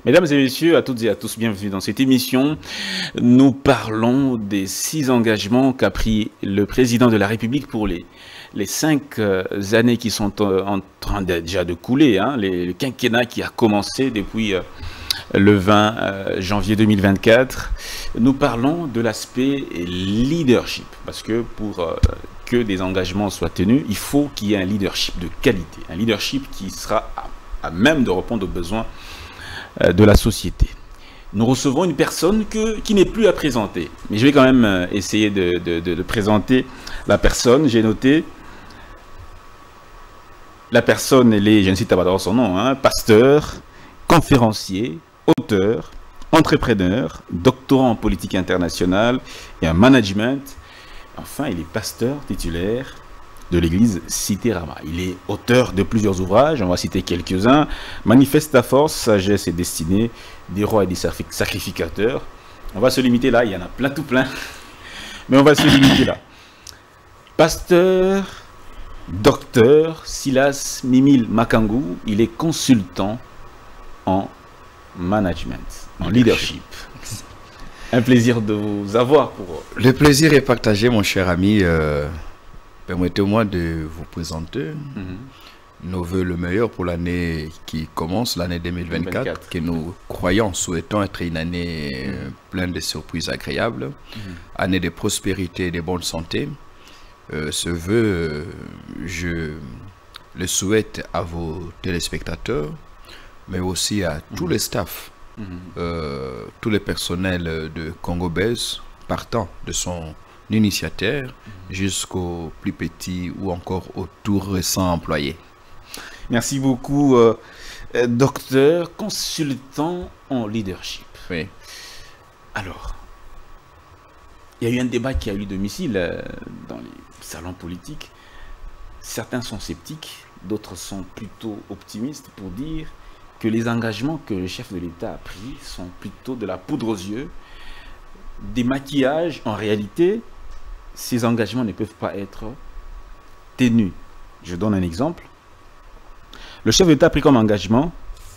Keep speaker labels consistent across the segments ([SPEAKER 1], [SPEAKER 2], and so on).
[SPEAKER 1] Mesdames et messieurs, à toutes et à tous, bienvenue dans cette émission. Nous parlons des 6 engagements qu'a pris le président de la République pour les 5 années qui sont en train déjà de couler, hein, le quinquennat qui a commencé depuis le 20 janvier 2024. Nous parlons de l'aspect leadership, parce que pour que des engagements soient tenus, il faut qu'il y ait un leadership de qualité, un leadership qui sera à même de répondre aux besoins de la société. Nous recevons une personne qui n'est plus à présenter. Mais je vais quand même essayer de présenter la personne. J'ai noté. La personne, elle est, je ne cite pas d'abord son nom, hein, pasteur, conférencier, auteur, entrepreneur, doctorant en politique internationale et en management. Enfin, il est pasteur titulaire de l'église Cité Rama. Il est auteur de plusieurs ouvrages, on va citer quelques-uns. Manifeste ta force, sagesse et destinée, des rois et des sacrificateurs. On va se limiter là, il y en a plein, tout plein. Mais on va se limiter là. Pasteur, docteur Silas Mimile Makangou, il est consultant en management, en leadership. Un plaisir de vous avoir pour...
[SPEAKER 2] Le plaisir est partagé, mon cher ami. Permettez-moi de vous présenter nos voeux le meilleur pour l'année qui commence, l'année 2024, que nous croyons, souhaitons être une année pleine de surprises agréables, année de prospérité et de bonne santé. Ce vœu, je le souhaite à vos téléspectateurs, mais aussi à tous les staffs, tous les personnels de Congo Belge, partant de son initiateur jusqu'au plus petit ou encore au tout récent employé.
[SPEAKER 1] Merci beaucoup, docteur, consultant en leadership.
[SPEAKER 2] Oui.
[SPEAKER 1] Alors, il y a eu un débat qui a eu domicile dans les salons politiques. Certains sont sceptiques, d'autres sont plutôt optimistes pour dire que les engagements que le chef de l'État a pris sont plutôt de la poudre aux yeux, des maquillages. En réalité, ces engagements ne peuvent pas être tenus. Je donne un exemple. Le chef d'État a pris comme engagement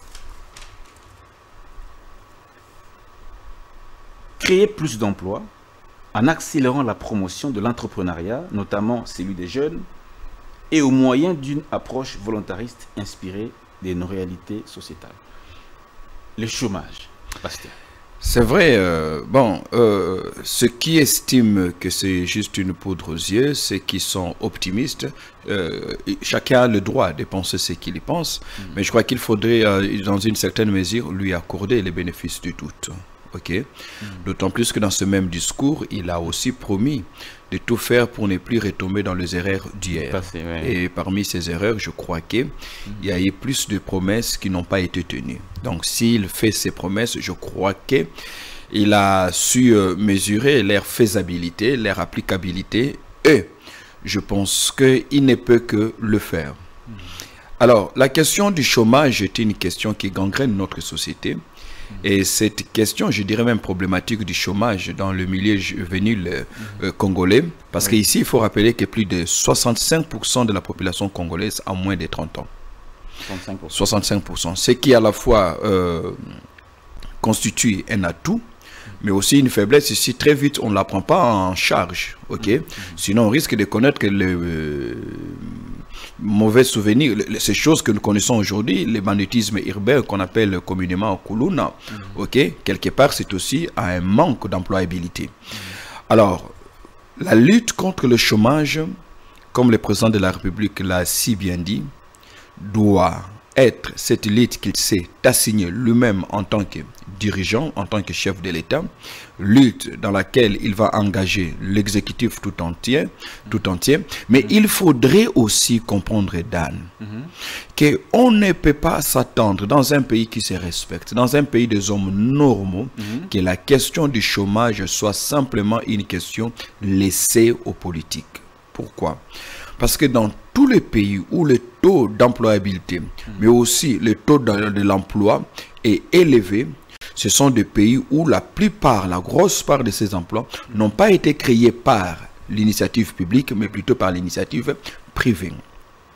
[SPEAKER 1] créer plus d'emplois en accélérant la promotion de l'entrepreneuriat, notamment celui des jeunes, et au moyen d'une approche volontariste inspirée de nos réalités sociétales. Le chômage, pasteur.
[SPEAKER 2] C'est vrai, ceux qui estiment que c'est juste une poudre aux yeux, ceux qui sont optimistes, chacun a le droit de penser ce qu'il y pense, mais je crois qu'il faudrait, dans une certaine mesure, lui accorder les bénéfices du doute. Okay? D'autant plus que dans ce même discours, il a aussi promis de tout faire pour ne plus retomber dans les erreurs d'hier.
[SPEAKER 1] Ouais.
[SPEAKER 2] Et parmi ces erreurs, je crois qu'il y a eu plus de promesses qui n'ont pas été tenues. Donc s'il fait ces promesses, je crois qu'il a su mesurer leur faisabilité, leur applicabilité, et je pense qu'il ne peut que le faire. Alors, la question du chômage est une question qui gangrène notre société. Et cette question, je dirais même problématique du chômage dans le milieu juvénile congolais, parce qu'ici, il faut rappeler que plus de 65% de la population congolaise a moins de 30 ans. 65%. Ce qui à la fois constitue un atout, mais aussi une faiblesse. Ici, très vite, on ne la prend pas en charge. Sinon, on risque de connaître le mauvais souvenirs, ces choses que nous connaissons aujourd'hui, le banditisme urbain qu'on appelle communément Kuluna. Quelque part, c'est aussi un manque d'employabilité. Alors, la lutte contre le chômage, comme le président de la République l'a si bien dit, doit être cette lutte qu'il s'est assignée lui-même en tant que dirigeant, en tant que chef de l'État, lutte dans laquelle il va engager l'exécutif tout entier, mais il faudrait aussi comprendre, Dan, qu'on ne peut pas s'attendre dans un pays qui se respecte, dans un pays des hommes normaux, que la question du chômage soit simplement une question laissée aux politiques. Pourquoi ? Parce que dans tous les pays où le taux d'employabilité, mais aussi le taux de l'emploi est élevé, ce sont des pays où la grosse part de ces emplois n'ont pas été créés par l'initiative publique, mais plutôt par l'initiative privée.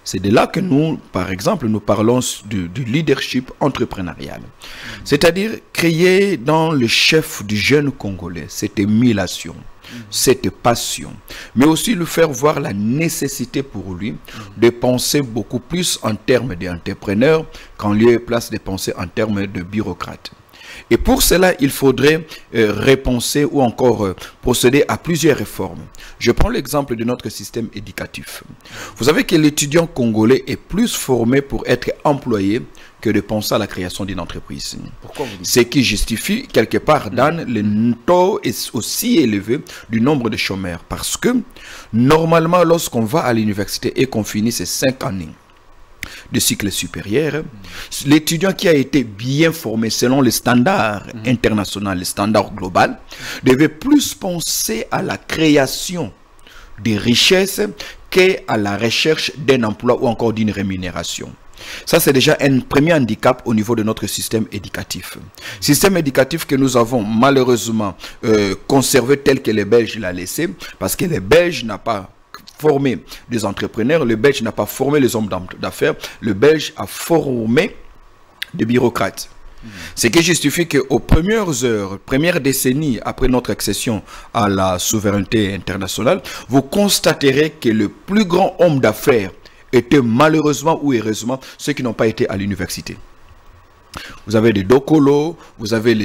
[SPEAKER 2] C'est de là que nous, par exemple, nous parlons du leadership entrepreneurial. C'est-à-dire créer dans le chef du jeune Congolais cette émulation, cette passion, mais aussi lui faire voir la nécessité pour lui de penser beaucoup plus en termes d'entrepreneur qu'en lieu et place de penser en termes de bureaucrate. Et pour cela, il faudrait repenser ou encore procéder à plusieurs réformes. Je prends l'exemple de notre système éducatif. Vous savez que l'étudiant congolais est plus formé pour être employé que de penser à la création d'une entreprise.
[SPEAKER 1] Pourquoi vous dites
[SPEAKER 2] Ce qui justifie quelque part, Dan, le taux est aussi élevé du nombre de chômeurs. Parce que normalement, lorsqu'on va à l'université et qu'on finit ces 5 années de cycle supérieur, l'étudiant qui a été bien formé selon les standards internationaux, les standards globaux, devait plus penser à la création des richesses qu'à la recherche d'un emploi ou encore d'une rémunération. Ça, c'est déjà un premier handicap au niveau de notre système éducatif. Système éducatif que nous avons malheureusement conservé tel que les Belges l'ont laissé, parce que les Belges n'ont pas formé des entrepreneurs, le Belge n'a pas formé les hommes d'affaires, le Belge a formé des bureaucrates. Ce qui justifie qu'aux premières heures, premières décennies après notre accession à la souveraineté internationale, vous constaterez que le plus grand homme d'affaires était malheureusement ou heureusement ceux qui n'ont pas été à l'université. Vous avez des Dokolo, vous avez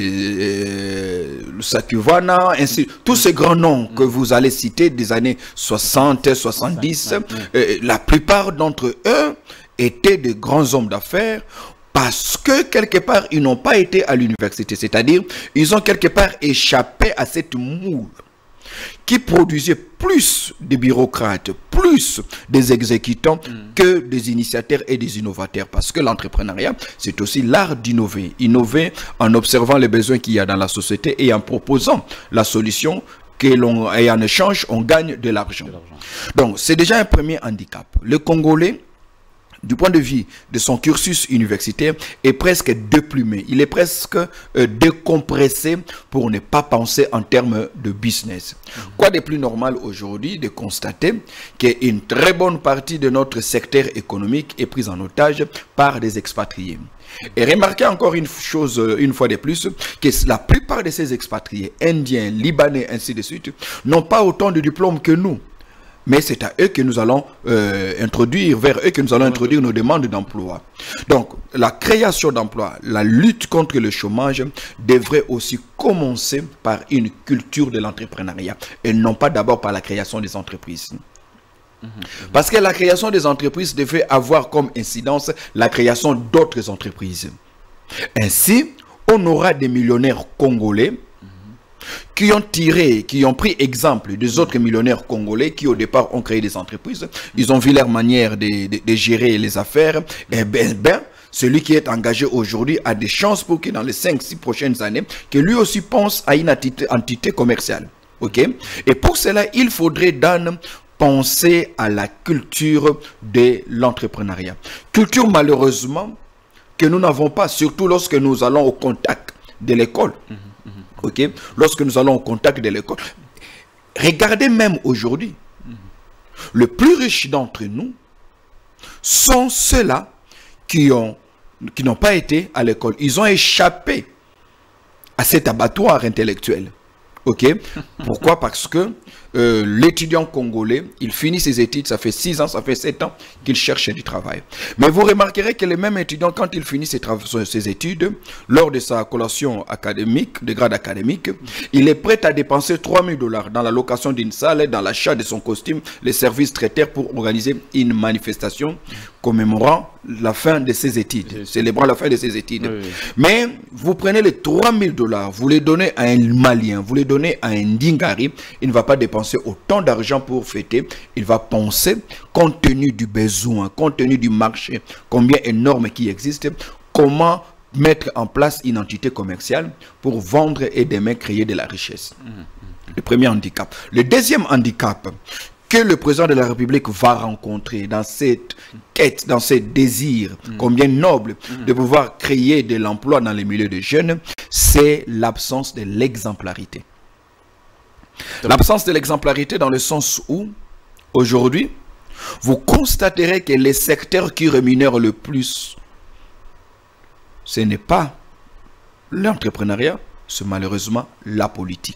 [SPEAKER 2] le Sakuvana, ainsi, tous ces grands noms que vous allez citer des années 60, 70, la plupart d'entre eux étaient de grands hommes d'affaires parce que quelque part ils n'ont pas été à l'université, c'est-à-dire ils ont quelque part échappé à cette moule qui produisait plus de bureaucrates, plus des exécutants que des initiateurs et des innovateurs. Parce que l'entrepreneuriat, c'est aussi l'art d'innover. Innover en observant les besoins qu'il y a dans la société et en proposant la solution et en échange, on gagne de l'argent. Donc, c'est déjà un premier handicap. Le Congolais, du point de vue de son cursus universitaire, est presque déplumé. Il est presque décompressé pour ne pas penser en termes de business. Quoi de plus normal aujourd'hui de constater qu'une très bonne partie de notre secteur économique est prise en otage par des expatriés. Et remarquez encore une chose, une fois de plus, que la plupart de ces expatriés, indiens, libanais, ainsi de suite, n'ont pas autant de diplômes que nous. Mais c'est à eux que nous allons vers eux que nous allons introduire nos demandes d'emploi. Donc, la création d'emplois, la lutte contre le chômage devrait aussi commencer par une culture de l'entrepreneuriat et non pas d'abord par la création des entreprises. Parce que la création des entreprises devrait avoir comme incidence la création d'autres entreprises. Ainsi, on aura des millionnaires congolais qui ont pris exemple des autres millionnaires congolais qui au départ ont créé des entreprises. Ils ont vu leur manière de gérer les affaires. Et celui qui est engagé aujourd'hui a des chances pour que dans les 5-6 prochaines années, que lui aussi pense à une entité commerciale. Okay? Et pour cela, il faudrait penser à la culture de l'entrepreneuriat. Culture malheureusement que nous n'avons pas, surtout lorsque nous allons au contact de l'école. Okay? Lorsque nous allons au contact de l'école, regardez même aujourd'hui, le plus riche d'entre nous sont ceux-là qui n'ont pas été à l'école. Ils ont échappé à cet abattoir intellectuel. Okay? Pourquoi? Parce que l'étudiant congolais, il finit ses études, ça fait 6 ans, ça fait 7 ans qu'il cherche du travail. Mais vous remarquerez que le même étudiant, quand il finit ses études, lors de sa collation académique, de grade académique, il est prêt à dépenser 3 000 $ dans la location d'une salle, dans l'achat de son costume, les services traiteurs pour organiser une manifestation commémorant la fin de ses études, célébrant la fin de ses études. Oui. Mais vous prenez les 3 000 $, vous les donnez à un Malien, vous les donnez à un Dingari, il ne va pas dépenser autant d'argent pour fêter, il va penser, compte tenu du besoin, compte tenu du marché, combien énorme qui existe, comment mettre en place une entité commerciale pour vendre et demain créer de la richesse. Le premier handicap. Le deuxième handicap que le président de la République va rencontrer dans cette quête, dans ce désir combien noble de pouvoir créer de l'emploi dans les milieux de jeunes, c'est l'absence de l'exemplarité. L'absence de l'exemplarité dans le sens où, aujourd'hui, vous constaterez que les secteurs qui rémunèrent le plus, ce n'est pas l'entrepreneuriat, c'est malheureusement la politique.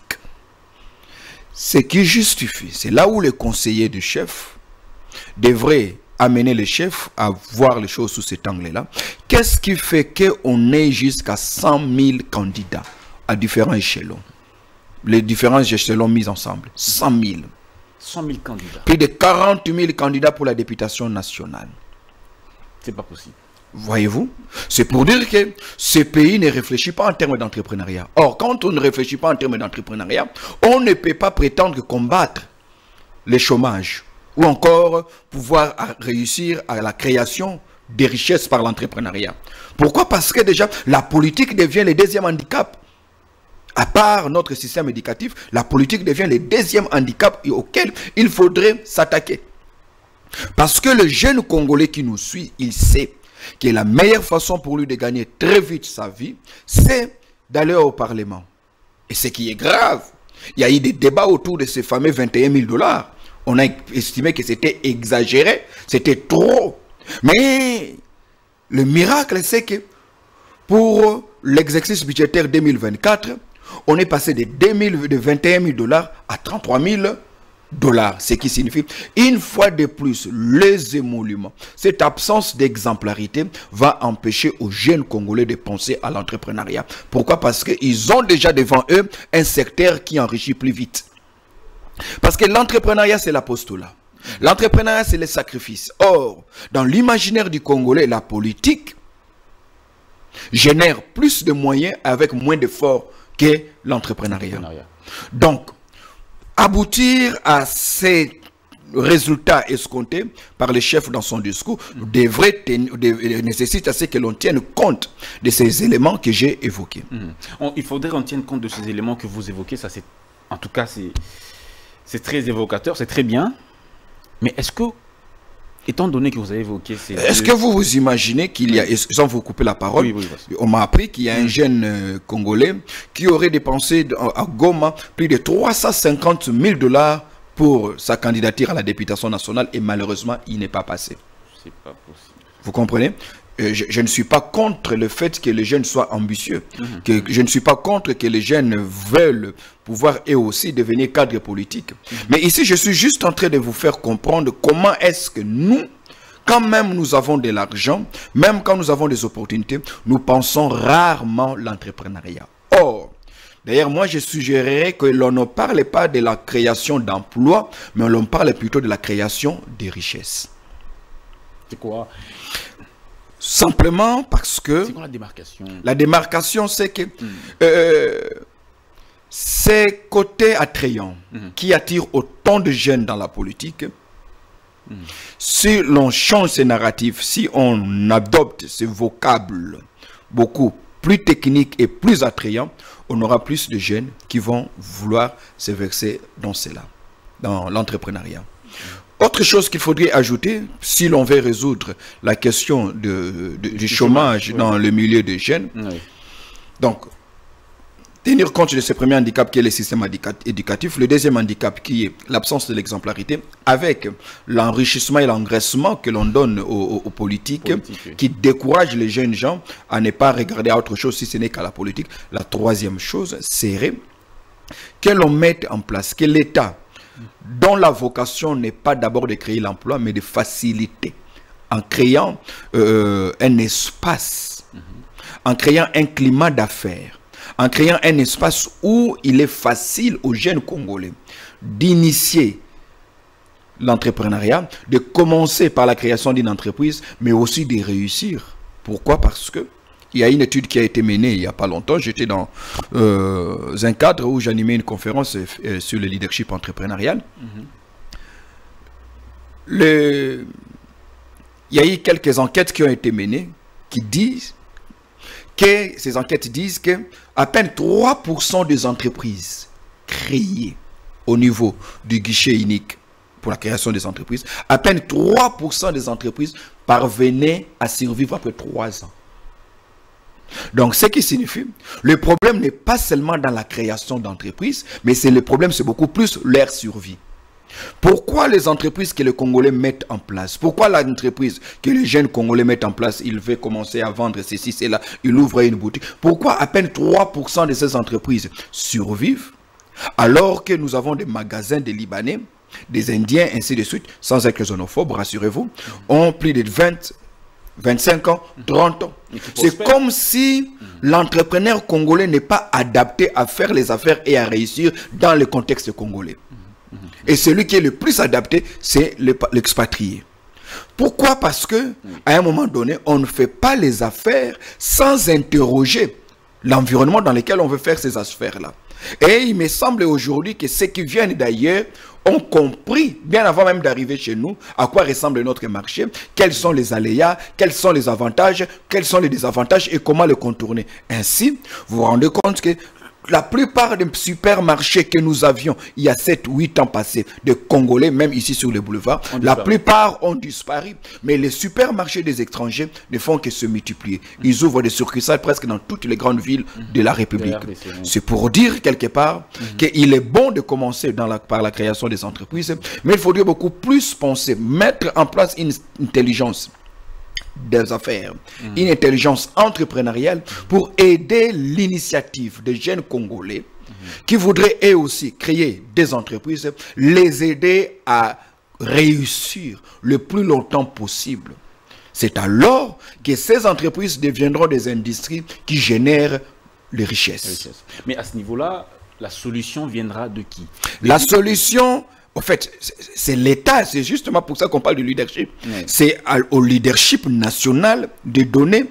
[SPEAKER 2] Ce qui justifie, c'est là où les conseillers du chef devraient amener les chefs à voir les choses sous cet angle-là. Qu'est-ce qui fait qu'on ait jusqu'à 100 000 candidats à différents échelons? Les différents échelons mis ensemble, 100 000.
[SPEAKER 1] 100 000 candidats.
[SPEAKER 2] Plus de 40 000 candidats pour la députation nationale.
[SPEAKER 1] C'est pas possible.
[SPEAKER 2] Voyez-vous? C'est pour dire que ce pays ne réfléchit pas en termes d'entrepreneuriat. Or, quand on ne réfléchit pas en termes d'entrepreneuriat, on ne peut pas prétendre combattre le chômage ou encore pouvoir réussir à la création des richesses par l'entrepreneuriat. Pourquoi? Parce que déjà, la politique devient le deuxième handicap. À part notre système éducatif, la politique devient le deuxième handicap auquel il faudrait s'attaquer. Parce que le jeune Congolais qui nous suit, il sait que la meilleure façon pour lui de gagner très vite sa vie, c'est d'aller au Parlement. Et ce qui est grave, il y a eu des débats autour de ces fameux 21 000 $. On a estimé que c'était exagéré, c'était trop. Mais le miracle, c'est que pour l'exercice budgétaire 2024, on est passé de 21 000 $ à 33 000 $. Ce qui signifie, une fois de plus, les émoluments, cette absence d'exemplarité va empêcher aux jeunes Congolais de penser à l'entrepreneuriat. Pourquoi? Parce qu'ils ont déjà devant eux un secteur qui enrichit plus vite. Parce que l'entrepreneuriat, c'est l'apostolat. L'entrepreneuriat, c'est le sacrifice. Or, dans l'imaginaire du Congolais, la politique génère plus de moyens avec moins d'efforts que l'entrepreneuriat. Donc, aboutir à ces résultats escomptés par le chef dans son discours nécessite à ce que l'on tienne compte de ces éléments que j'ai évoqués.
[SPEAKER 1] Il faudrait qu'on tienne compte de ces éléments que vous évoquez. Ça, en tout cas, c'est très évocateur, c'est très bien. Mais est-ce que, étant donné que vous avez évoqué ces...
[SPEAKER 2] Est-ce que vous vous imaginez qu'il y a, sans vous couper la parole,
[SPEAKER 1] oui,
[SPEAKER 2] on m'a appris qu'il y a un jeune Congolais qui aurait dépensé à Goma plus de 350 000 $ pour sa candidature à la députation nationale et malheureusement, il n'est pas passé.
[SPEAKER 1] C'est pas possible.
[SPEAKER 2] Vous comprenez? Je ne suis pas contre le fait que les jeunes soient ambitieux. Je ne suis pas contre que les jeunes veulent pouvoir eux aussi devenir cadres politiques. Mais ici, je suis juste en train de vous faire comprendre comment est-ce que nous, quand même nous avons de l'argent, même quand nous avons des opportunités, nous pensons rarement l'entrepreneuriat. Or, d'ailleurs, moi, je suggérerais que l'on ne parle pas de la création d'emplois, mais l'on parle plutôt de la création des richesses.
[SPEAKER 1] C'est quoi?
[SPEAKER 2] Simplement parce que...
[SPEAKER 1] C'est quoi la démarcation? La
[SPEAKER 2] démarcation, c'est que ces côtés attrayants qui attirent autant de jeunes dans la politique, si l'on change ces narratifs, si on adopte ces vocables beaucoup plus techniques et plus attrayants, on aura plus de jeunes qui vont vouloir se verser dans cela, dans l'entrepreneuriat. Autre chose qu'il faudrait ajouter, si l'on veut résoudre la question du chômage dans le milieu des jeunes, donc, tenir compte de ce premier handicap qui est le système éducatif, le deuxième handicap qui est l'absence de l'exemplarité, avec l'enrichissement et l'engraissement que l'on donne aux politiques, qui découragent les jeunes gens à ne pas regarder à autre chose si ce n'est qu'à la politique. La troisième chose serait que l'on mette en place, que l'État, dont la vocation n'est pas d'abord de créer l'emploi, mais de faciliter, en créant un espace, en créant un climat d'affaires, en créant un espace où il est facile aux jeunes Congolais d'initier l'entrepreneuriat, de commencer par la création d'une entreprise, mais aussi de réussir. Pourquoi? Parce que il y a une étude qui a été menée il n'y a pas longtemps. J'étais dans un cadre où j'animais une conférence sur le leadership entrepreneurial. Il y a eu quelques enquêtes qui ont été menées qui disent que ces enquêtes disent que à peine 3% des entreprises créées au niveau du guichet unique pour la création des entreprises, à peine 3% des entreprises parvenaient à survivre après 3 ans. Donc, ce qui signifie, le problème n'est pas seulement dans la création d'entreprises, mais le problème, c'est beaucoup plus leur survie. Pourquoi les entreprises que les Congolais mettent en place, pourquoi l'entreprise que les jeunes Congolais mettent en place, il veut commencer à vendre ceci, cela, il ouvre une boutique, pourquoi à peine 3% de ces entreprises survivent, alors que nous avons des magasins des Libanais, des Indiens, ainsi de suite, sans être xénophobes, rassurez-vous, ont plus de 20, 25 ans, 30 ans. C'est comme si l'entrepreneur congolais n'est pas adapté à faire les affaires et à réussir dans le contexte congolais. Et celui qui est le plus adapté, c'est l'expatrié. Pourquoi? Parce que à un moment donné, on ne fait pas les affaires sans interroger l'environnement dans lequel on veut faire ces affaires-là. Et il me semble aujourd'hui que ceux qui viennent d'ailleurs ont compris, bien avant même d'arriver chez nous, à quoi ressemble notre marché, quels sont les aléas, quels sont les avantages, quels sont les désavantages et comment les contourner. Ainsi, vous vous rendez compte que la plupart des supermarchés que nous avions il y a 7-8 ans passés, de Congolais, même ici sur les boulevards, la plupart ont disparu. Mais les supermarchés des étrangers ne font que se multiplier. Ils ouvrent des succursales presque dans toutes les grandes villes de la République. C'est pour dire quelque part qu'il est bon de commencer par la création des entreprises, mais il faudrait beaucoup plus penser, mettre en place une intelligence des affaires, une intelligence entrepreneuriale pour aider l'initiative des jeunes Congolais qui voudraient eux aussi créer des entreprises, les aider à réussir le plus longtemps possible. C'est alors que ces entreprises deviendront des industries qui génèrent les richesses.
[SPEAKER 1] Mais à ce niveau-là, la solution viendra de qui?
[SPEAKER 2] La solution... En fait, c'est l'État, c'est justement pour ça qu'on parle de leadership. C'est au leadership national de donner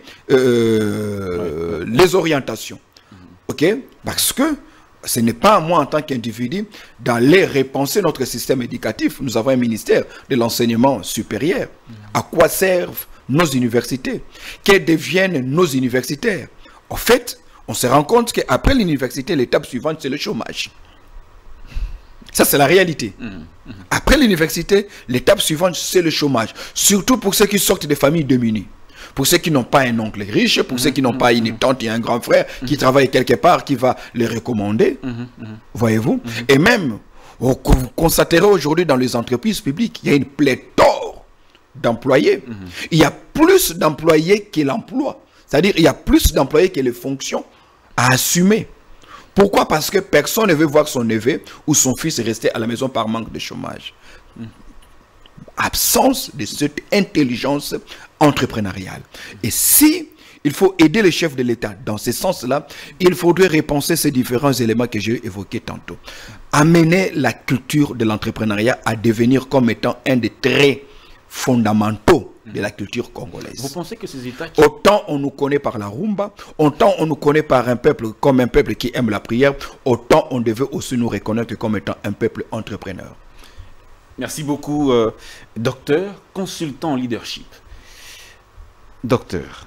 [SPEAKER 2] les orientations. Ok? Parce que ce n'est pas à moi en tant qu'individu d'aller repenser notre système éducatif. Nous avons un ministère de l'enseignement supérieur. À quoi servent nos universités? Que deviennent nos universitaires? En fait, on se rend compte qu'après l'université, l'étape suivante, c'est le chômage. Ça, c'est la réalité. Après l'université, l'étape suivante, c'est le chômage. Surtout pour ceux qui sortent des familles démunies. Pour ceux qui n'ont pas un oncle riche, pour ceux qui n'ont pas une tante et un grand frère qui travaille quelque part, qui va les recommander. Voyez-vous? Et même, vous constaterez aujourd'hui dans les entreprises publiques, il y a une pléthore d'employés. Il y a plus d'employés que l'emploi. C'est-à-dire, il y a plus d'employés que les fonctions à assumer. Pourquoi? Parce que personne ne veut voir son neveu ou son fils rester à la maison par manque de chômage. Absence de cette intelligence entrepreneuriale. Et si il faut aider les chefs de l'État dans ce sens-là, il faudrait repenser ces différents éléments que j'ai évoqués tantôt. Amener la culture de l'entrepreneuriat à devenir comme étant un des traits fondamentaux de la culture congolaise.
[SPEAKER 1] Vous pensez que ces États
[SPEAKER 2] Autant on nous connaît par la rumba, autant on nous connaît par un peuple comme un peuple qui aime la prière, autant on devait aussi nous reconnaître comme étant un peuple entrepreneur.
[SPEAKER 1] Merci beaucoup, docteur, consultant en leadership. Docteur,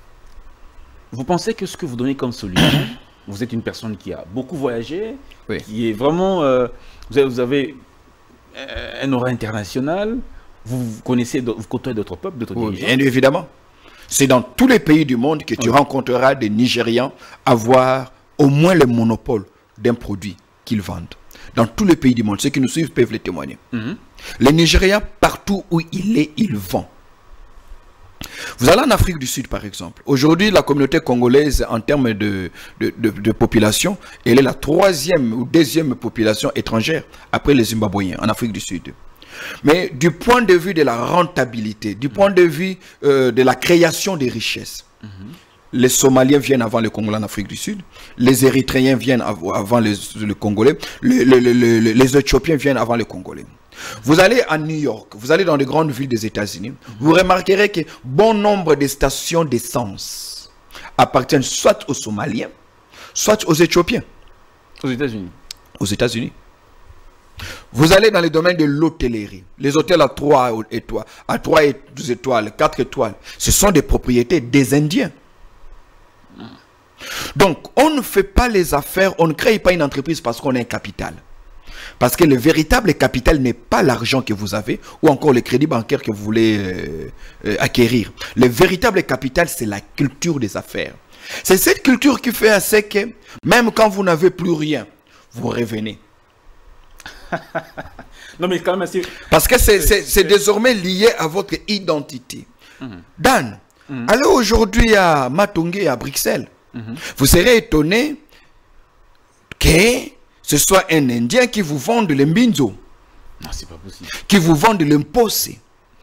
[SPEAKER 1] vous pensez que ce que vous donnez comme solution, vous êtes une personne qui a beaucoup voyagé, qui est vraiment... vous avez un aura international, vous connaissez, vous côtoyez d'autres peuples, d'autres dirigeants.
[SPEAKER 2] Bien évidemment. C'est dans tous les pays du monde que tu rencontreras des Nigérians avoir au moins le monopole d'un produit qu'ils vendent. Dans tous les pays du monde, ceux qui nous suivent peuvent le témoigner. Les Nigériens, partout où il est, ils vendent. Vous allez en Afrique du Sud, par exemple. Aujourd'hui, la communauté congolaise, en termes de population, elle est la 3e ou 2e population étrangère après les Zimbabwéens en Afrique du Sud. Mais du point de vue de la rentabilité, du point de vue de la création des richesses, les Somaliens viennent avant les Congolais en Afrique du Sud, les Érythréens viennent avant les Congolais, les Éthiopiens viennent avant les Congolais. Vous allez à New York, vous allez dans les grandes villes des États-Unis, vous remarquerez que bon nombre de stations d'essence appartiennent soit aux Somaliens, soit aux Éthiopiens.
[SPEAKER 1] Aux États-Unis.
[SPEAKER 2] Aux États-Unis. Vous allez dans les domaines de l'hôtellerie, les hôtels à 3 étoiles, à 3 étoiles, 4 étoiles, ce sont des propriétés des Indiens. Donc, on ne fait pas les affaires, on ne crée pas une entreprise parce qu'on a un capital. Parce que le véritable capital n'est pas l'argent que vous avez ou encore le crédit bancaire que vous voulez acquérir. Le véritable capital, c'est la culture des affaires. C'est cette culture qui fait assez que même quand vous n'avez plus rien, vous revenez.
[SPEAKER 1] Non, mais quand même,
[SPEAKER 2] Parce que c'est désormais lié à votre identité. Dan, allez aujourd'hui à Matongé, à Bruxelles. Vous serez étonné que ce soit un Indien qui vous vende le mbinzo.
[SPEAKER 1] Non, c'est pas possible.
[SPEAKER 2] Qui vous vende le mpossé.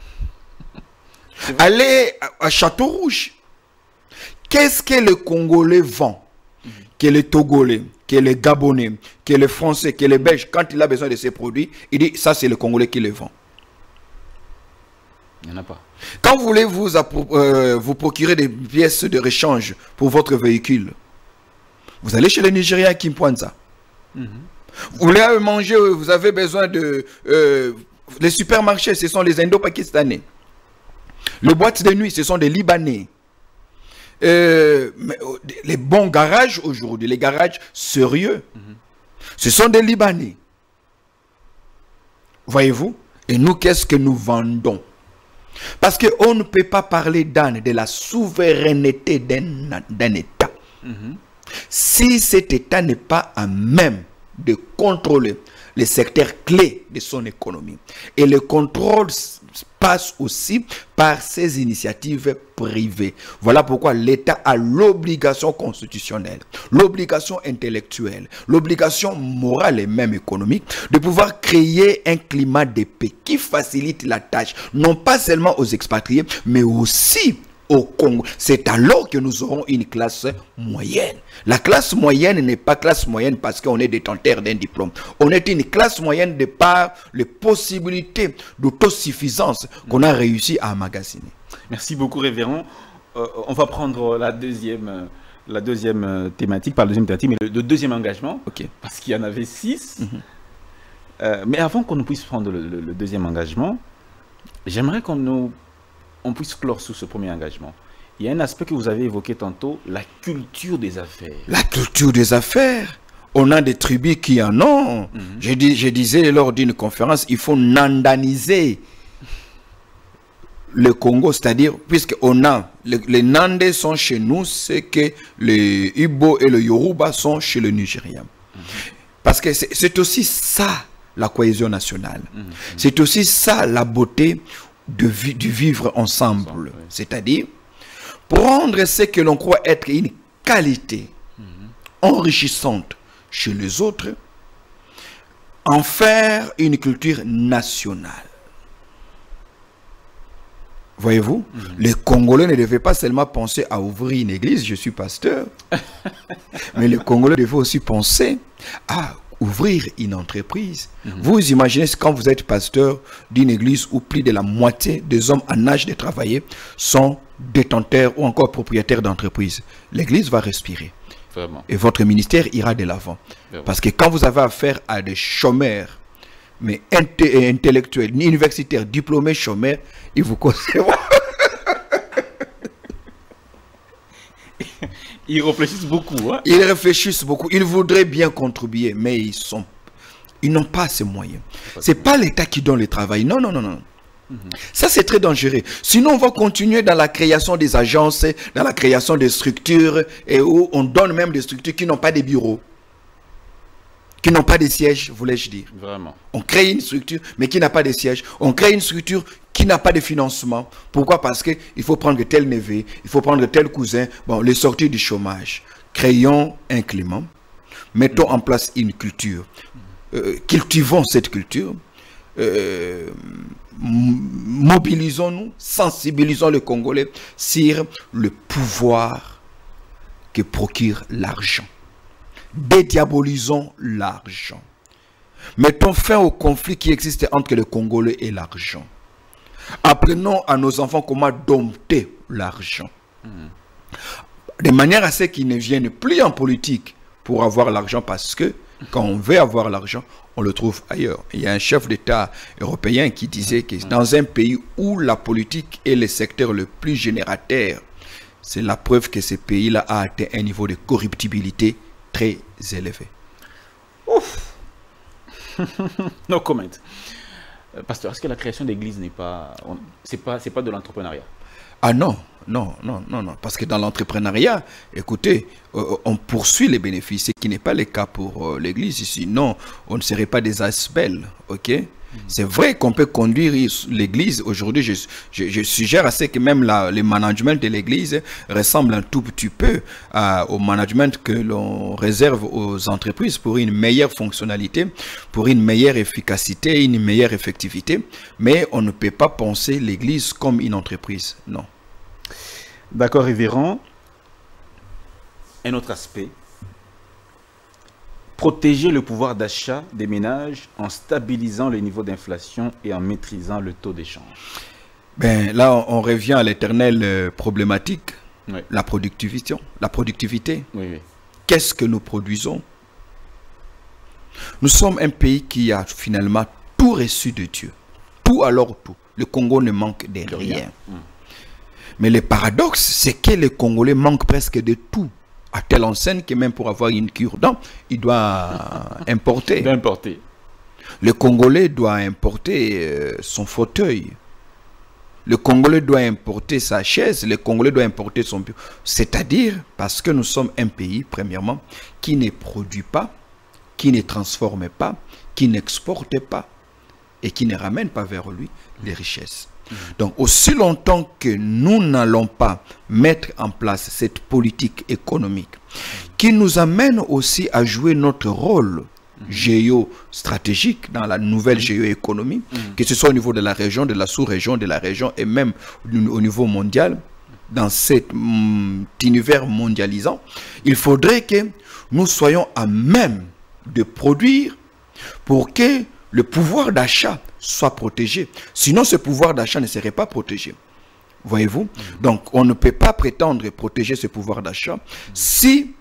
[SPEAKER 2] Allez à Château-Rouge. Qu'est-ce que le Congolais vend? Que le Togolais, que le Gabonais, que le Français, que le Belge, quand il a besoin de ces produits, il dit ça c'est le Congolais qui les vend.
[SPEAKER 1] Il n'y en a pas.
[SPEAKER 2] Quand vous voulez vous procurer des pièces de rechange pour votre véhicule, vous allez chez le Nigérian Kimpwanza. Vous voulez manger, vous avez besoin de... les supermarchés, ce sont les Indo-Pakistanais. Les boîtes de nuit, ce sont des Libanais. Les bons garages aujourd'hui, les garages sérieux, ce sont des Libanais. Voyez-vous? Et nous, qu'est-ce que nous vendons? Parce qu'on ne peut pas parler de la souveraineté d'un État si cet État n'est pas à même de contrôler les secteurs clés de son économie. Et le contrôle passe aussi par ces initiatives privées. Voilà pourquoi l'État a l'obligation constitutionnelle, l'obligation intellectuelle, l'obligation morale et même économique de pouvoir créer un climat de paix qui facilite la tâche, non pas seulement aux expatriés, mais aussi au Congo. C'est alors que nous aurons une classe moyenne. La classe moyenne n'est pas classe moyenne parce qu'on est détenteur d'un diplôme. On est une classe moyenne de par les possibilités d'autosuffisance qu'on a réussi à emmagasiner.
[SPEAKER 1] Merci beaucoup, révérend. On va prendre la deuxième thématique, par la deuxième thématique, mais le deuxième engagement, parce qu'il y en avait 6. Mais avant qu'on puisse prendre le deuxième engagement, j'aimerais qu'on puisse clore sous ce premier engagement. Il y a un aspect que vous avez évoqué tantôt, la culture des affaires.
[SPEAKER 2] La culture des affaires. On a des tribus qui en ont. Je disais lors d'une conférence, il faut nandaniser le Congo, c'est-à-dire, puisqu'on a, les Nandais sont chez nous, c'est que les Ibo et le Yoruba sont chez le Nigeria. Parce que c'est aussi ça, la cohésion nationale. C'est aussi ça, la beauté du vivre ensemble. C'est-à-dire, prendre ce que l'on croit être une qualité enrichissante chez les autres, en faire une culture nationale. Voyez-vous, les Congolais ne devaient pas seulement penser à ouvrir une église, je suis pasteur, mais les Congolais devaient aussi penser à ouvrir une entreprise. Vous imaginez quand vous êtes pasteur d'une église où plus de la moitié des hommes en âge de travailler sont détenteurs ou encore propriétaires d'entreprises. L'église va respirer.
[SPEAKER 1] Vraiment.
[SPEAKER 2] Et votre ministère ira de l'avant. Parce que quand vous avez affaire à des chômeurs, mais intellectuels, universitaires, diplômés chômeurs, ils vous conseillent.
[SPEAKER 1] Ils réfléchissent beaucoup. Hein?
[SPEAKER 2] Ils réfléchissent beaucoup. Ils voudraient bien contribuer, mais ils n'ont pas ces moyens. Ce n'est pas l'État qui donne le travail. Non, non, non, non. Ça, c'est très dangereux. Sinon, on va continuer dans la création des agences, dans la création des structures, et où on donne même des structures qui n'ont pas de bureaux, qui n'ont pas de sièges, voulais-je dire.
[SPEAKER 1] Vraiment.
[SPEAKER 2] On crée une structure, mais qui n'a pas de siège. On crée une structure qui n'a pas de financement. Pourquoi? Parce qu'il faut prendre tel neveu, il faut prendre tel cousin. Bon, les sorties du chômage. Créons un climat. Mettons en place une culture. Cultivons cette culture. Mobilisons-nous, sensibilisons les Congolais sur le pouvoir que procure l'argent. Dédiabolisons l'argent. Mettons fin au conflit qui existe entre les Congolais et l'argent. Apprenons à nos enfants comment dompter l'argent. De manière à ce qu'ils ne viennent plus en politique pour avoir l'argent, parce que quand on veut avoir l'argent, on le trouve ailleurs. Il y a un chef d'État européen qui disait que dans un pays où la politique est le secteur le plus générateur, c'est la preuve que ce pays-là a atteint un niveau de corruptibilité très élevé.
[SPEAKER 1] Ouf. No comment. Pasteur, est-ce que la création d'église n'est pas... C'est pas de l'entrepreneuriat?
[SPEAKER 2] Ah non, non, non, non, non. Parce que dans l'entrepreneuriat, écoutez, on poursuit les bénéfices, ce qui n'est pas le cas pour l'église ici. Non, on ne serait pas des asbels, ok? C'est vrai qu'on peut conduire l'église. Aujourd'hui, je suggère à ce que même le management de l'église ressemble un tout petit peu au management que l'on réserve aux entreprises pour une meilleure fonctionnalité, pour une meilleure efficacité, une meilleure effectivité. Mais on ne peut pas penser l'église comme une entreprise, non.
[SPEAKER 1] D'accord, révérend. Un autre aspect. Protéger le pouvoir d'achat des ménages en stabilisant le niveau d'inflation et en maîtrisant le taux d'échange.
[SPEAKER 2] Ben, là, on revient à l'éternelle problématique,
[SPEAKER 1] Oui.
[SPEAKER 2] la productivité. La productivité.
[SPEAKER 1] Oui, oui.
[SPEAKER 2] Qu'est-ce que nous produisons? Nous sommes un pays qui a finalement tout reçu de Dieu. Tout alors tout. Le Congo ne manque de rien. Mais le paradoxe, c'est que les Congolais manquent presque de tout. À telle enseigne que même pour avoir une cure-dent, il doit importer.
[SPEAKER 1] D'importer.
[SPEAKER 2] Le Congolais doit importer son fauteuil. Le Congolais doit importer sa chaise. Le Congolais doit importer son bureau. C'est-à-dire parce que nous sommes un pays, premièrement, qui ne produit pas, qui ne transforme pas, qui n'exporte pas et qui ne ramène pas vers lui les richesses. Donc, aussi longtemps que nous n'allons pas mettre en place cette politique économique qui nous amène aussi à jouer notre rôle géostratégique dans la nouvelle géoéconomie, que ce soit au niveau de la région, de la sous-région, de la région et même au niveau mondial, dans cet univers mondialisant, il faudrait que nous soyons à même de produire pour que le pouvoir d'achat soit protégé. Sinon, ce pouvoir d'achat ne serait pas protégé. Voyez-vous? Donc, on ne peut pas prétendre protéger ce pouvoir d'achat si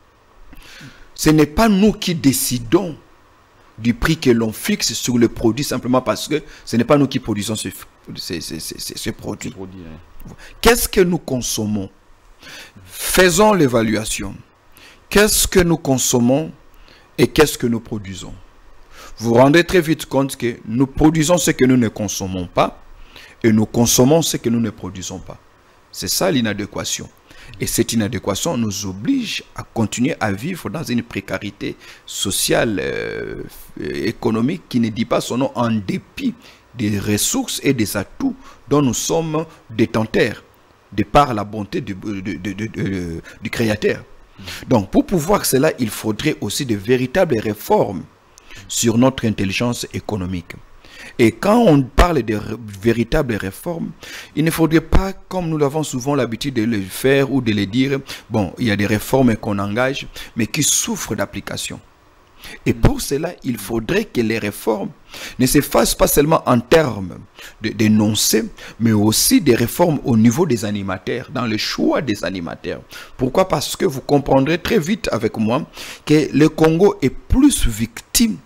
[SPEAKER 2] ce n'est pas nous qui décidons du prix que l'on fixe sur le produit simplement parce que ce n'est pas nous qui produisons ce produit. Qu'est-ce que nous consommons? Faisons l'évaluation. Qu'est-ce que nous consommons et qu'est-ce que nous produisons? Vous vous rendez très vite compte que nous produisons ce que nous ne consommons pas et nous consommons ce que nous ne produisons pas. C'est ça l'inadéquation. Et cette inadéquation nous oblige à continuer à vivre dans une précarité sociale, économique qui ne dit pas son nom en dépit des ressources et des atouts dont nous sommes détenteurs de par la bonté du Créateur. Donc pour pouvoir cela, il faudrait aussi de véritables réformes sur notre intelligence économique. Et quand on parle de véritables réformes, il ne faudrait pas, comme nous l'avons souvent l'habitude de le faire ou de le dire, bon, il y a des réformes qu'on engage, mais qui souffrent d'application. Et pour cela, il faudrait que les réformes ne se fassent pas seulement en termes d'énoncés, mais aussi des réformes au niveau des animateurs, dans le choix des animateurs. Pourquoi? Parce que vous comprendrez très vite avec moi que le Congo est plus victime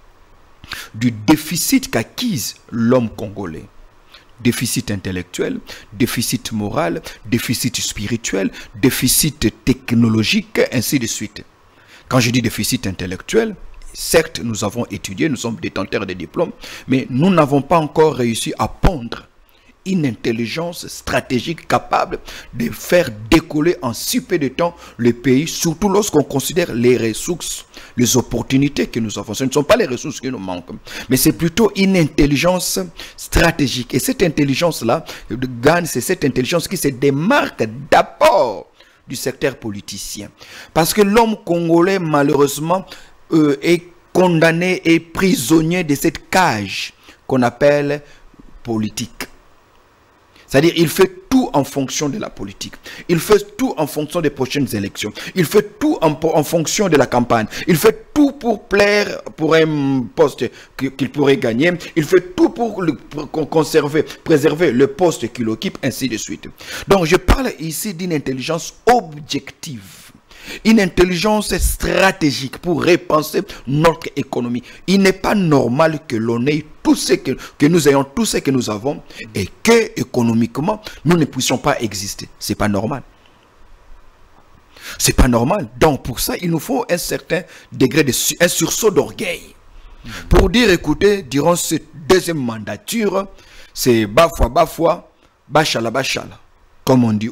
[SPEAKER 2] du déficit qu'acquise l'homme congolais. Déficit intellectuel, déficit moral, déficit spirituel, déficit technologique, ainsi de suite. Quand je dis déficit intellectuel, certes, nous avons étudié, nous sommes détenteurs de diplômes, mais nous n'avons pas encore réussi à pondre une intelligence stratégique capable de faire décoller en si peu de temps le pays, surtout lorsqu'on considère les ressources, les opportunités que nous avons. Ce ne sont pas les ressources qui nous manquent, mais c'est plutôt une intelligence stratégique. Et cette intelligence-là, c'est cette intelligence qui se démarque d'abord du secteur politicien. Parce que l'homme congolais, malheureusement, est condamné et prisonnier de cette cage qu'on appelle politique. C'est-à-dire, il fait tout en fonction de la politique. Il fait tout en fonction des prochaines élections. Il fait tout en fonction de la campagne. Il fait tout pour plaire pour un poste qu'il pourrait gagner. Il fait tout pour préserver le poste qu'il occupe, ainsi de suite. Donc, je parle ici d'une intelligence objective. Une intelligence stratégique pour repenser notre économie. Il n'est pas normal que l'on ait tout ce que nous ayons, tout ce que nous avons, et que économiquement nous ne puissions pas exister. C'est pas normal. C'est pas normal. Donc pour ça, il nous faut un certain degré un sursaut d'orgueil. Pour dire, écoutez, durant cette deuxième mandature, c'est bafwa, bachala. Comme on dit,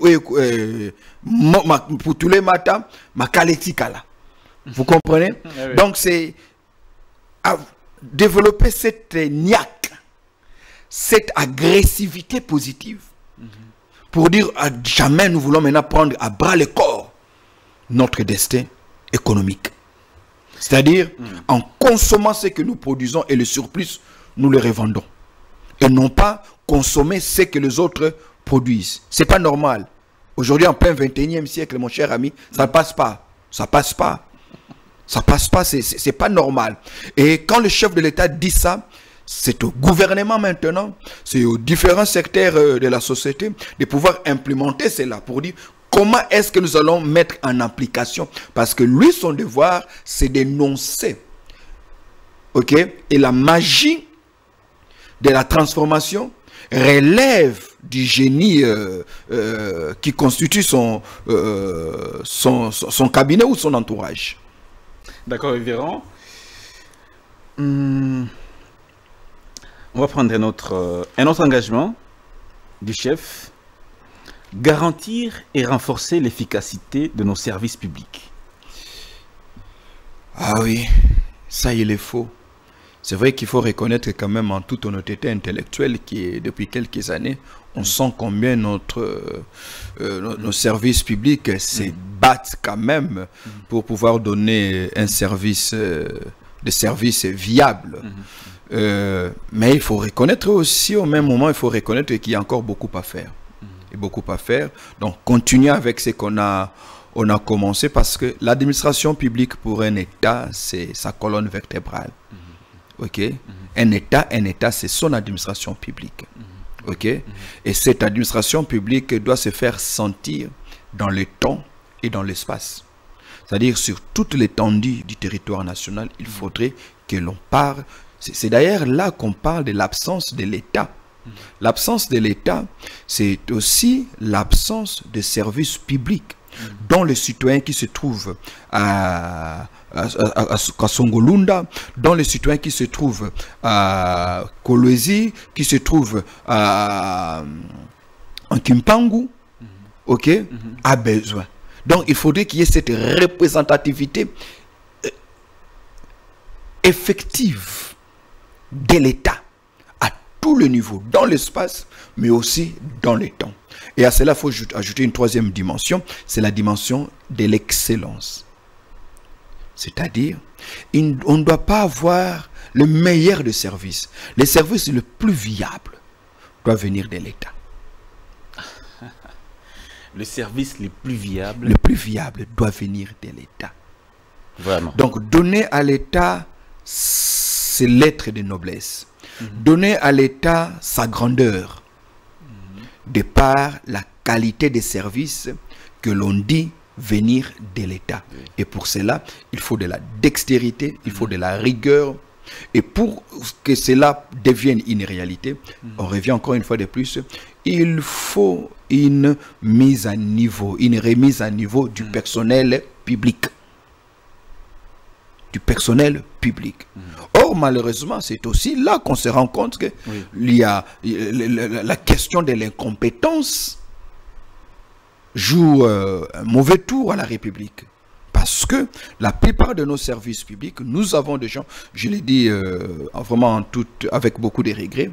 [SPEAKER 2] pour tous les matins, ma kaletikala. Vous comprenez? Donc c'est développer cette niaque, cette agressivité positive, pour dire à jamais nous voulons maintenant prendre à bras le corps notre destin économique. C'est-à-dire en consommant ce que nous produisons et le surplus, nous le revendons. Et non pas consommer ce que les autres produisent. C'est pas normal. Aujourd'hui, en plein 21e siècle, mon cher ami, ça ne passe pas. Ça passe pas. Ça passe pas, c'est pas normal. Et quand le chef de l'État dit ça, c'est au gouvernement maintenant, c'est aux différents secteurs de la société de pouvoir implémenter cela pour dire comment est-ce que nous allons mettre en application. Parce que lui, son devoir, c'est d'énoncer. Ok? Et la magie de la transformation relève du génie qui constitue son cabinet ou son entourage.
[SPEAKER 1] D'accord, Véran. On va prendre un autre engagement du chef. Garantir et renforcer l'efficacité de nos services publics.
[SPEAKER 2] Ah oui, ça il est faux. C'est vrai qu'il faut reconnaître quand même en toute honnêteté intellectuelle qui depuis quelques années, on sent combien nos services publics se battent quand même pour pouvoir donner un service, des services viables. Mais il faut reconnaître aussi, au même moment, il faut reconnaître qu'il y a encore beaucoup à faire. Et beaucoup à faire. Donc, continuer avec ce qu'on a commencé parce que l'administration publique pour un État, c'est sa colonne vertébrale. Ok? Un État, c'est son administration publique. Ok? Et cette administration publique doit se faire sentir dans le temps et dans l'espace. C'est-à-dire sur toute l'étendue du territoire national, il faudrait que l'on parle. C'est d'ailleurs là qu'on parle de l'absence de l'État. L'absence de l'État, c'est aussi l'absence de services publics dont les citoyens qui se trouvent à Songolunda, dont les citoyens qui se trouvent à Kolwezi, qui se trouvent en Kimpangu, ok, a besoin. Donc il faudrait qu'il y ait cette représentativité effective de l'État à tous les niveaux, dans l'espace, mais aussi dans le temps. Et à cela, il faut ajouter une troisième dimension, c'est la dimension de l'excellence. C'est-à-dire, on ne doit pas avoir le meilleur des services. Les services les plus viables doivent venir de l'État.
[SPEAKER 1] Le service les plus viables
[SPEAKER 2] doit venir de l'État.
[SPEAKER 1] Vraiment.
[SPEAKER 2] Donc, donner à l'État ses lettres de noblesse. Donner à l'État sa grandeur. De par la qualité des services que l'on dit venir de l'État. Et pour cela, il faut de la dextérité, il faut de la rigueur. Et pour que cela devienne une réalité, on revient encore une fois de plus, il faut une mise à niveau, une remise à niveau du personnel public. Du personnel public. Or, malheureusement, c'est aussi là qu'on se rend compte qu'il y a la question de l'incompétence joue un mauvais tour à la République. Parce que la plupart de nos services publics, nous avons des gens, je l'ai dit vraiment avec beaucoup de regrets,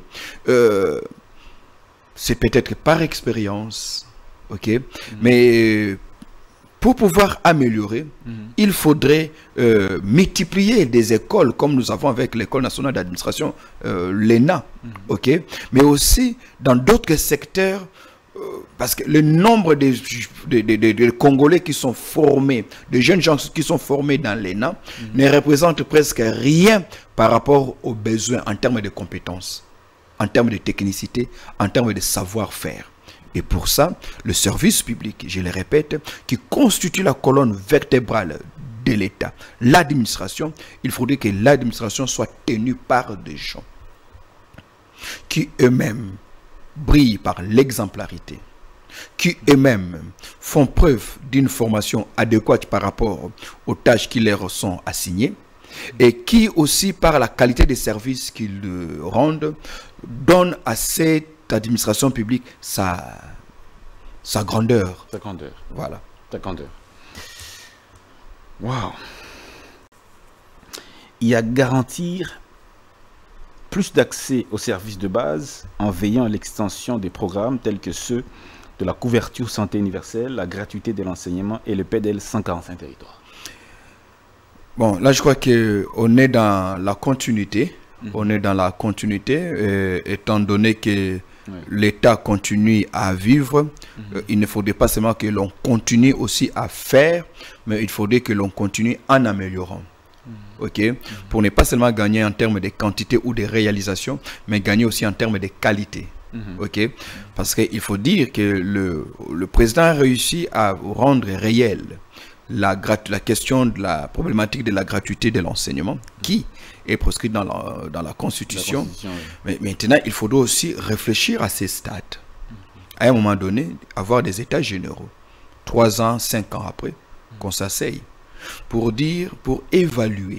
[SPEAKER 2] c'est peut-être par expérience, ok, mais pour pouvoir améliorer, il faudrait multiplier des écoles comme nous avons avec l'École nationale d'administration, l'ENA, ok, mais aussi dans d'autres secteurs, parce que le nombre de Congolais qui sont formés, de jeunes gens qui sont formés dans l'ENA, ne représente presque rien par rapport aux besoins en termes de compétences, en termes de technicité, en termes de savoir-faire. Et pour ça, le service public, je le répète, qui constitue la colonne vertébrale de l'État, l'administration, il faudrait que l'administration soit tenue par des gens qui eux-mêmes brillent par l'exemplarité, qui eux-mêmes font preuve d'une formation adéquate par rapport aux tâches qui leur sont assignées, et qui aussi, par la qualité des services qu'ils rendent, donnent à cette administration publique sa grandeur.
[SPEAKER 1] Sa grandeur.
[SPEAKER 2] Voilà.
[SPEAKER 1] Sa grandeur. Waouh. Il y a garantir plus d'accès aux services de base en veillant à l'extension des programmes tels que ceux de la couverture santé universelle, la gratuité de l'enseignement et le PDL 145 territoires.
[SPEAKER 2] Bon, là, je crois qu'on est dans la continuité. On est dans la continuité, étant donné que l'État continue à vivre. Il ne faudrait pas seulement que l'on continue aussi à faire, mais il faudrait que l'on continue en améliorant. Ok, pour ne pas seulement gagner en termes de quantité ou de réalisation, mais gagner aussi en termes de qualité. Ok, parce qu'il faut dire que le président a réussi à rendre réel la question de la problématique de la gratuité de l'enseignement qui est proscrite dans la Constitution. Mais maintenant, il faudra aussi réfléchir à ces stades. À un moment donné, avoir des états généraux, 3 ans, 5 ans après, qu'on s'asseye pour évaluer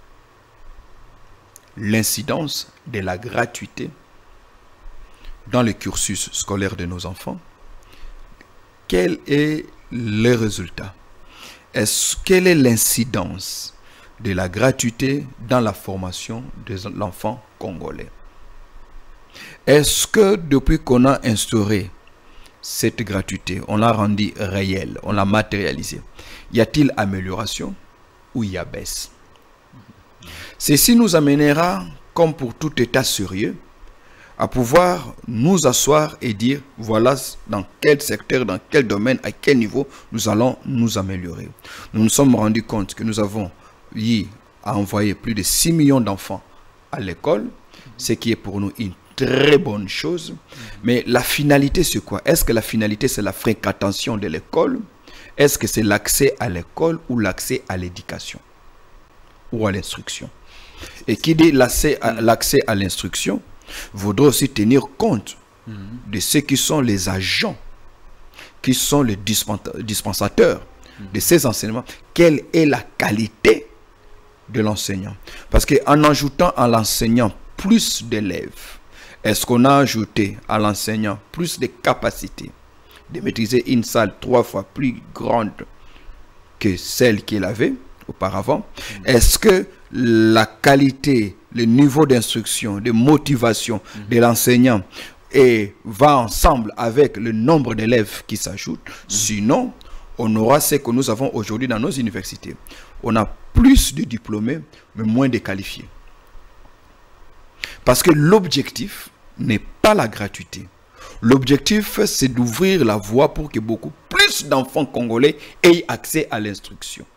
[SPEAKER 2] l'incidence de la gratuité dans le cursus scolaire de nos enfants. Quel est le résultat? Quelle est l'incidence de la gratuité dans la formation de l'enfant congolais? Est-ce que depuis qu'on a instauré cette gratuité, on l'a rendue réelle, on l'a matérialisée, y a-t-il amélioration ou y a baisse? Ceci nous amènera, comme pour tout État sérieux, à pouvoir nous asseoir et dire voilà dans quel secteur, dans quel domaine, à quel niveau nous allons nous améliorer. Nous nous sommes rendus compte que nous avons eu à envoyer plus de 6 millions d'enfants à l'école, ce qui est pour nous une très bonne chose. Mais la finalité c'est quoi? Est-ce que la finalité c'est la fréquentation de l'école? Est-ce que c'est l'accès à l'école ou l'accès à l'éducation ou à l'instruction? Et qui dit l'accès à l'instruction vaudra aussi tenir compte de ceux qui sont les agents, qui sont les dispensateurs de ces enseignements. Quelle est la qualité de l'enseignant? Parce qu'en ajoutant à l'enseignant plus d'élèves, est-ce qu'on a ajouté à l'enseignant plus de capacités de maîtriser une salle 3 fois plus grande que celle qu'il avait auparavant? Est-ce que la qualité, le niveau d'instruction, de motivation de l'enseignant va ensemble avec le nombre d'élèves qui s'ajoutent? Sinon, on aura ce que nous avons aujourd'hui dans nos universités. On a plus de diplômés, mais moins de qualifiés. Parce que l'objectif n'est pas la gratuité. L'objectif, c'est d'ouvrir la voie pour que beaucoup plus d'enfants congolais aient accès à l'instruction.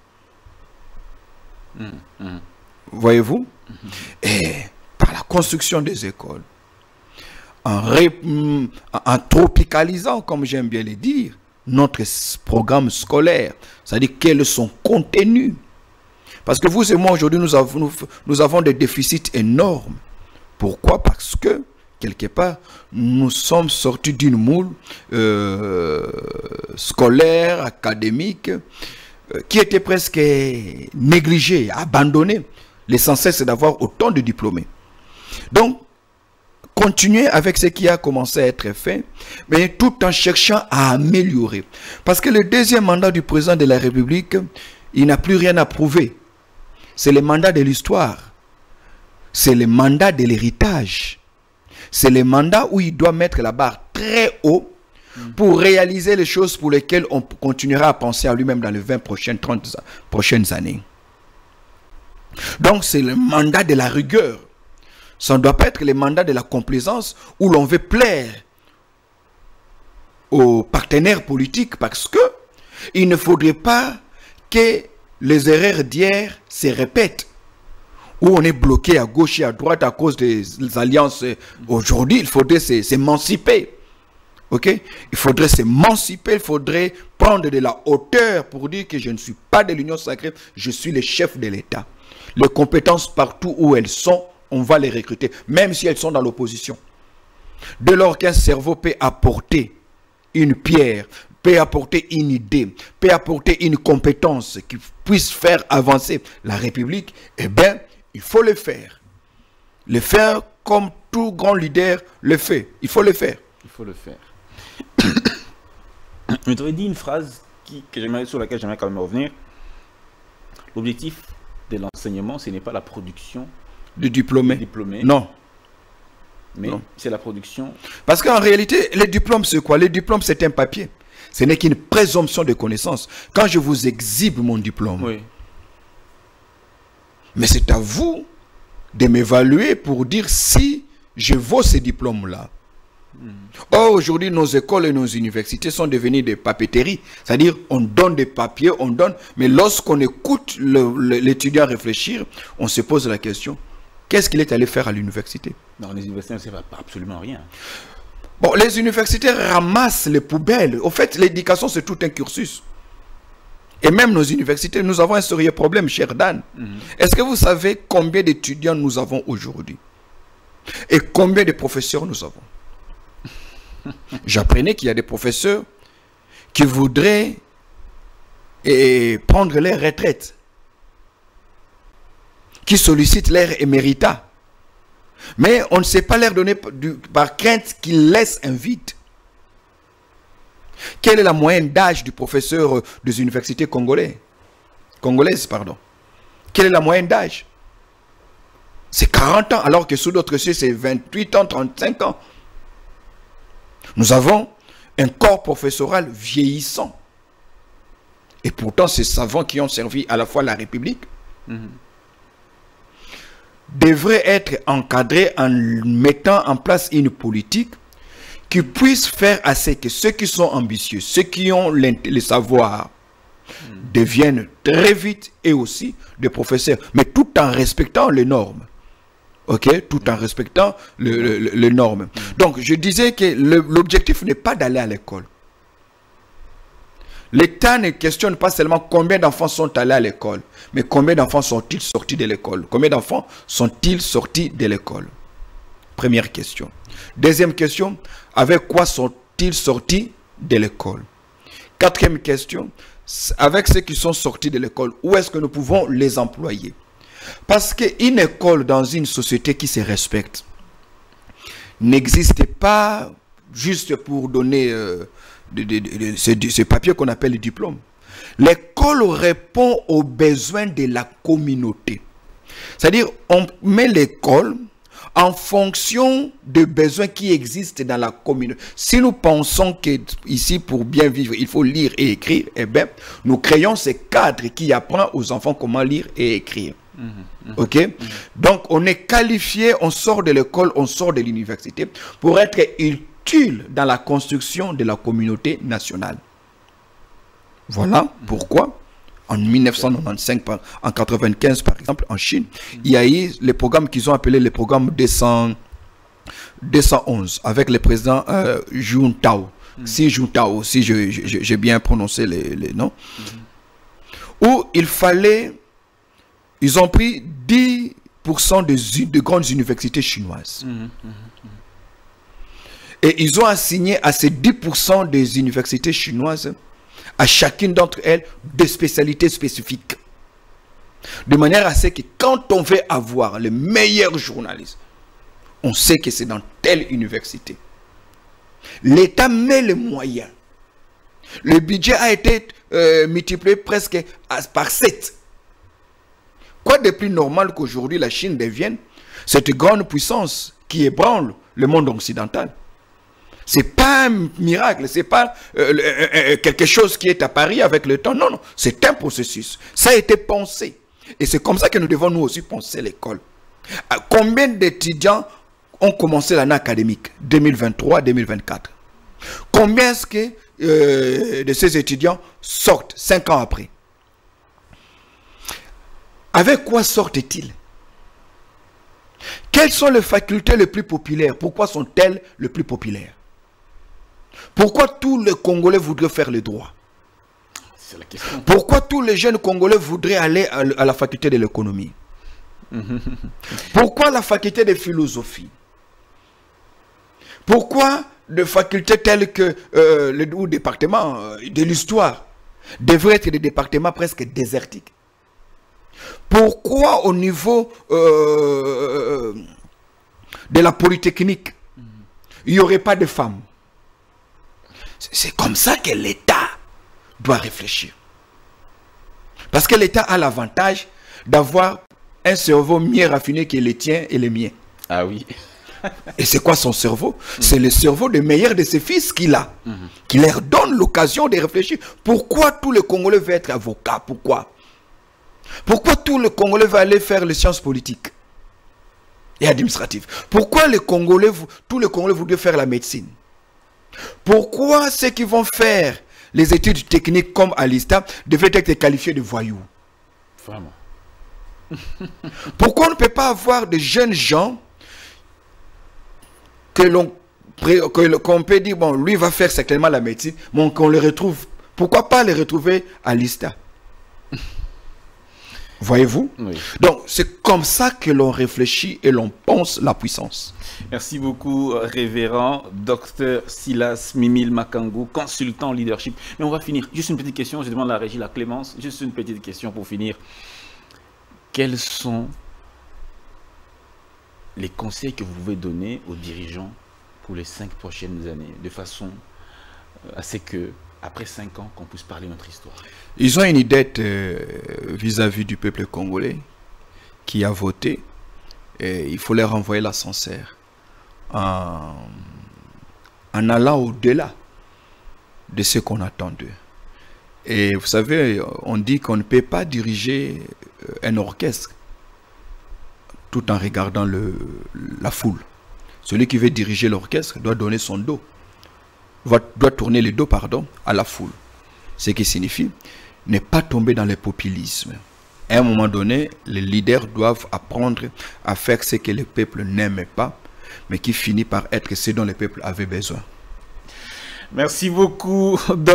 [SPEAKER 2] Voyez-vous? Et par la construction des écoles, en tropicalisant, comme j'aime bien le dire, notre programme scolaire, c'est-à-dire quel est son contenu. Parce que vous et moi, aujourd'hui, nous avons des déficits énormes. Pourquoi? Parce que, quelque part, nous sommes sortis d'une moule scolaire, académique, qui était presque négligée, abandonnée. L'essentiel, c'est d'avoir autant de diplômés. Donc, continuer avec ce qui a commencé à être fait, mais tout en cherchant à améliorer. Parce que le deuxième mandat du président de la République, il n'a plus rien à prouver. C'est le mandat de l'histoire. C'est le mandat de l'héritage. C'est le mandat où il doit mettre la barre très haut pour réaliser les choses pour lesquelles on continuera à penser à lui-même dans les 20 prochaines, 30 prochaines années. Donc c'est le mandat de la rigueur. Ça ne doit pas être le mandat de la complaisance où l'on veut plaire aux partenaires politiques, parce que il ne faudrait pas que les erreurs d'hier se répètent, où on est bloqué à gauche et à droite à cause des alliances. Aujourd'hui, il faudrait s'émanciper. Ok? Il faudrait s'émanciper, il faudrait prendre de la hauteur pour dire que je ne suis pas de l'Union sacrée, je suis le chef de l'État. Les compétences partout où elles sont, on va les recruter, même si elles sont dans l'opposition. Dès lors qu'un cerveau peut apporter une pierre, peut apporter une idée, peut apporter une compétence qui puisse faire avancer la République, eh bien, il faut le faire. Le faire comme tout grand leader le fait. Il faut le faire.
[SPEAKER 1] Il faut le faire. Mais tu avais dit une phrase sur laquelle j'aimerais quand même revenir. L'objectif de l'enseignement, ce n'est pas la production
[SPEAKER 2] de diplômés.
[SPEAKER 1] Diplômés.
[SPEAKER 2] Non.
[SPEAKER 1] Mais c'est la production.
[SPEAKER 2] Parce qu'en réalité, les diplômes, c'est quoi? Les diplômes, c'est un papier. Ce n'est qu'une présomption de connaissance. Quand je vous exhibe mon diplôme,
[SPEAKER 1] Oui.
[SPEAKER 2] mais c'est à vous de m'évaluer pour dire si je vaux ces diplômes-là. Or, aujourd'hui, nos écoles et nos universités sont devenues des papeteries. C'est-à-dire, on donne des papiers, on donne, mais lorsqu'on écoute l'étudiant réfléchir, on se pose la question, qu'est-ce qu'il est allé faire à l'université?
[SPEAKER 1] Dans les universités, on ne sait absolument rien.
[SPEAKER 2] Bon, les universités ramassent les poubelles. Au fait, l'éducation, c'est tout un cursus. Et même nos universités, nous avons un sérieux problème, cher Dan. Est-ce que vous savez combien d'étudiants nous avons aujourd'hui? Et combien de professeurs nous avons? J'apprenais qu'il y a des professeurs qui voudraient prendre leur retraite, qui sollicitent leur éméritat. Mais on ne sait pas leur donner par crainte qu'ils laissent un vide. Quelle est la moyenne d'âge du professeur des universités congolaises, pardon? Quelle est la moyenne d'âge? C'est 40 ans, alors que sous d'autres cieux, c'est 28 ans, 35 ans. Nous avons un corps professoral vieillissant. Et pourtant, ces savants qui ont servi à la fois la République devraient être encadrés en mettant en place une politique qui puisse faire assez que ceux qui sont ambitieux, ceux qui ont le savoir, deviennent très vite et aussi des professeurs, mais tout en respectant les normes. Ok, tout en respectant les normes. Donc, je disais que l'objectif n'est pas d'aller à l'école. L'État ne questionne pas seulement combien d'enfants sont allés à l'école, mais combien d'enfants sont-ils sortis de l'école? Combien d'enfants sont-ils sortis de l'école? Première question. Deuxième question, avec quoi sont-ils sortis de l'école? Quatrième question, avec ceux qui sont sortis de l'école, où est-ce que nous pouvons les employer? Parce qu'une école dans une société qui se respecte n'existe pas juste pour donner ce papier qu'on appelle le diplôme. L'école répond aux besoins de la communauté. C'est-à-dire, on met l'école en fonction des besoins qui existent dans la communauté. Si nous pensons qu'ici, pour bien vivre, il faut lire et écrire, eh bien, nous créons ces cadres qui apprennent aux enfants comment lire et écrire. Ok? Donc, on est qualifié, on sort de l'école, on sort de l'université pour être utile dans la construction de la communauté nationale. Voilà pourquoi, en 1995, en 1995 par exemple, en Chine, il y a eu les programmes qu'ils ont appelés les programmes 211 avec le président Juntao. Si Juntao, si j'ai bien prononcé les noms, où il fallait. Ils ont pris 10% de grandes universités chinoises. Et ils ont assigné à ces 10% des universités chinoises, à chacune d'entre elles, des spécialités spécifiques. De manière à ce que quand on veut avoir les meilleurs journalistes, on sait que c'est dans telle université. L'État met les moyens. Le budget a été multiplié presque par 7. Quoi de plus normal qu'aujourd'hui la Chine devienne cette grande puissance qui ébranle le monde occidental? Ce n'est pas un miracle, ce n'est pas quelque chose qui est apparu avec le temps. Non, non, c'est un processus. Ça a été pensé. Et c'est comme ça que nous devons nous aussi penser l'école. Combien d'étudiants ont commencé l'année académique 2023-2024? Combien est-ce que de ces étudiants sortent 5 ans après? Avec quoi sortent-ils? Quelles sont les facultés les plus populaires? Pourquoi sont-elles les plus populaires? Pourquoi tous les Congolais voudraient faire le droit?
[SPEAKER 1] C'est la question.
[SPEAKER 2] Pourquoi tous les jeunes Congolais voudraient aller à la faculté de l'économie? Pourquoi la faculté de philosophie? Pourquoi des facultés telles que le département de l'histoire devraient être des départements presque désertiques? Pourquoi au niveau de la polytechnique, il n'y aurait pas de femmes? C'est comme ça que l'État doit réfléchir. Parce que l'État a l'avantage d'avoir un cerveau mieux raffiné que le tien et le mien.
[SPEAKER 1] Ah oui.
[SPEAKER 2] Et c'est quoi son cerveau? C'est le cerveau des meilleurs de ses fils qu'il a, qui leur donne l'occasion de réfléchir. Pourquoi tous les Congolais veulent être avocats? Pourquoi? Pourquoi tous les Congolais veulent aller faire les sciences politiques et administratives? Pourquoi tous les Congolais voudraient faire la médecine? Pourquoi ceux qui vont faire les études techniques comme à l'ISTA devaient être qualifiés de voyous?
[SPEAKER 1] Vraiment.
[SPEAKER 2] Pourquoi on ne peut pas avoir de jeunes gens qu'on peut dire, bon, lui va faire certainement la médecine, mais qu'on le retrouve, pourquoi pas les retrouver à l'ISTA? Voyez-vous?
[SPEAKER 1] Oui.
[SPEAKER 2] Donc, c'est comme ça que l'on réfléchit et l'on pense la puissance.
[SPEAKER 1] Merci beaucoup, révérend Dr Silas Mimile Makangu, consultant en leadership. Mais on va finir. Juste une petite question, je demande à la régie, la Clémence, juste une petite question pour finir. Quels sont les conseils que vous pouvez donner aux dirigeants pour les 5 prochaines années, de façon à ce que, après 5 ans, qu'on puisse parler de notre histoire?
[SPEAKER 2] Ils ont une dette vis-à-vis du peuple congolais qui a voté, et il faut leur renvoyer l'ascenseur en allant au-delà de ce qu'on attend d'eux. Et vous savez, on dit qu'on ne peut pas diriger un orchestre tout en regardant la foule. Celui qui veut diriger l'orchestre doit donner son dos, doit tourner le dos, pardon, à la foule. Ce qui signifie ne pas tomber dans le populisme. À un moment donné, les leaders doivent apprendre à faire ce que le peuple n'aime pas, mais qui finit par être ce dont le peuple avait besoin.
[SPEAKER 1] Merci beaucoup.